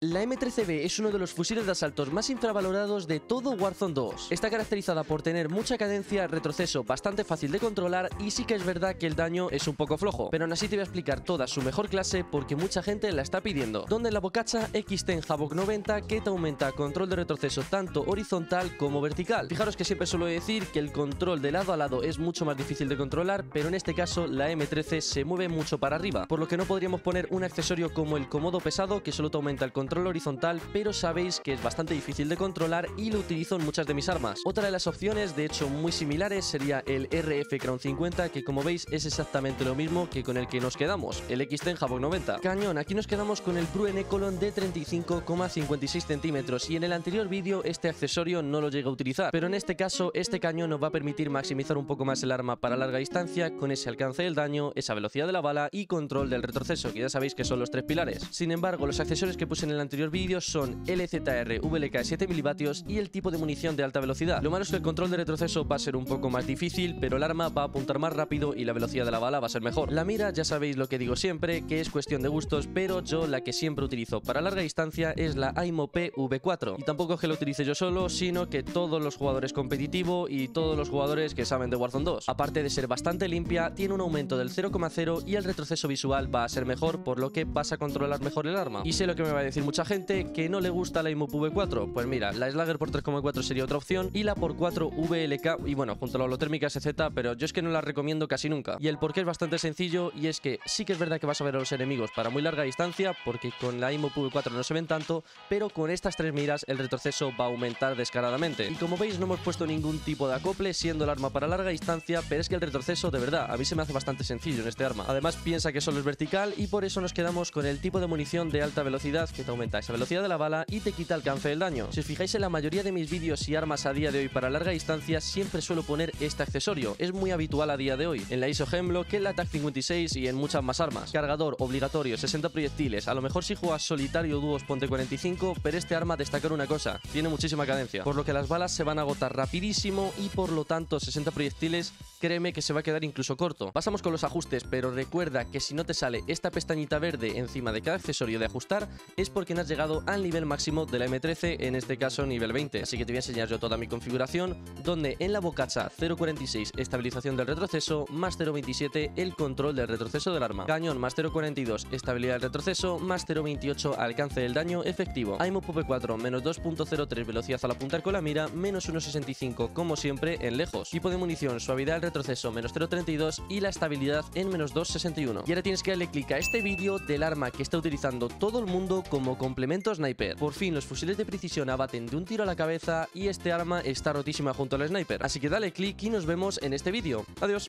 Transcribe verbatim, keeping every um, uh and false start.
La M trece B es uno de los fusiles de asaltos más infravalorados de todo Warzone dos. Está caracterizada por tener mucha cadencia, retroceso bastante fácil de controlar y sí que es verdad que el daño es un poco flojo, pero aún así te voy a explicar toda su mejor clase porque mucha gente la está pidiendo. Donde en la bocacha X ten Havoc noventa que te aumenta control de retroceso tanto horizontal como vertical. Fijaros que siempre suelo decir que el control de lado a lado es mucho más difícil de controlar, pero en este caso la M trece se mueve mucho para arriba, por lo que no podríamos poner un accesorio como el Komodo pesado que solo te aumenta el control control horizontal, pero sabéis que es bastante difícil de controlar y lo utilizo en muchas de mis armas. Otra de las opciones, de hecho muy similares, sería el R F Crown cincuenta, que como veis es exactamente lo mismo que con el que nos quedamos, el X ten Havoc noventa. Cañón, aquí nos quedamos con el Bruen Ecolon de treinta y cinco coma cincuenta y seis centímetros y en el anterior vídeo este accesorio no lo llegué a utilizar, pero en este caso este cañón nos va a permitir maximizar un poco más el arma para larga distancia con ese alcance del daño, esa velocidad de la bala y control del retroceso, que ya sabéis que son los tres pilares. Sin embargo, los accesorios que puse en el anterior vídeo son L Z R V L K de siete milivatios y el tipo de munición de alta velocidad. Lo malo es que el control de retroceso va a ser un poco más difícil, pero el arma va a apuntar más rápido y la velocidad de la bala va a ser mejor. La mira, ya sabéis lo que digo siempre, que es cuestión de gustos, pero yo la que siempre utilizo para larga distancia es la Aimo P V cuatro. Y tampoco es que lo utilice yo solo, sino que todos los jugadores competitivo y todos los jugadores que saben de Warzone dos. Aparte de ser bastante limpia, tiene un aumento del cero coma cero y el retroceso visual va a ser mejor, por lo que vas a controlar mejor el arma. Y sé lo que me va a decir mucha gente, que no le gusta la Aimo P V cuatro. Pues mira, la Slugger por tres coma cuatro sería otra opción y la por cuatro V L K y bueno, junto a la holotérmica S Z, pero yo es que no la recomiendo casi nunca. Y el porqué es bastante sencillo y es que sí que es verdad que vas a ver a los enemigos para muy larga distancia, porque con la Aimo P V cuatro no se ven tanto, pero con estas tres miras el retroceso va a aumentar descaradamente. Y como veis no hemos puesto ningún tipo de acople siendo el arma para larga distancia, pero es que el retroceso de verdad a mí se me hace bastante sencillo en este arma. Además piensa que solo es vertical y por eso nos quedamos con el tipo de munición de alta velocidad que te aumenta esa velocidad de la bala y te quita alcance del daño. Si os fijáis en la mayoría de mis vídeos y armas a día de hoy para larga distancia siempre suelo poner este accesorio, es muy habitual a día de hoy, en la I S O Hemlock, en la TAC cincuenta y seis y en muchas más armas. Cargador obligatorio, sesenta proyectiles, a lo mejor si juegas solitario o dúos ponte cuarenta y cinco, pero este arma destacar una cosa, tiene muchísima cadencia, por lo que las balas se van a agotar rapidísimo y por lo tanto sesenta proyectiles créeme que se va a quedar incluso corto. Pasamos con los ajustes, pero recuerda que si no te sale esta pestañita verde encima de cada accesorio de ajustar es porque no has llegado al nivel máximo de la M trece, en este caso nivel veinte. Así que te voy a enseñar yo toda mi configuración, donde en la bocacha cero coma cuarenta y seis estabilización del retroceso, más cero coma veintisiete el control del retroceso del arma. Cañón más cero coma cuarenta y dos estabilidad del retroceso, más cero coma veintiocho alcance del daño efectivo. Aimo P V cuatro menos dos punto cero tres velocidad al apuntar con la mira, menos uno coma sesenta y cinco como siempre en lejos. Tipo de munición, suavidad del retroceso menos cero coma treinta y dos y la estabilidad en menos dos coma sesenta y uno. Y ahora tienes que darle clic a este vídeo del arma que está utilizando todo el mundo como complemento sniper. Por fin los fusiles de precisión abaten de un tiro a la cabeza y este arma está rotísima junto al sniper. Así que dale clic y nos vemos en este vídeo. Adiós.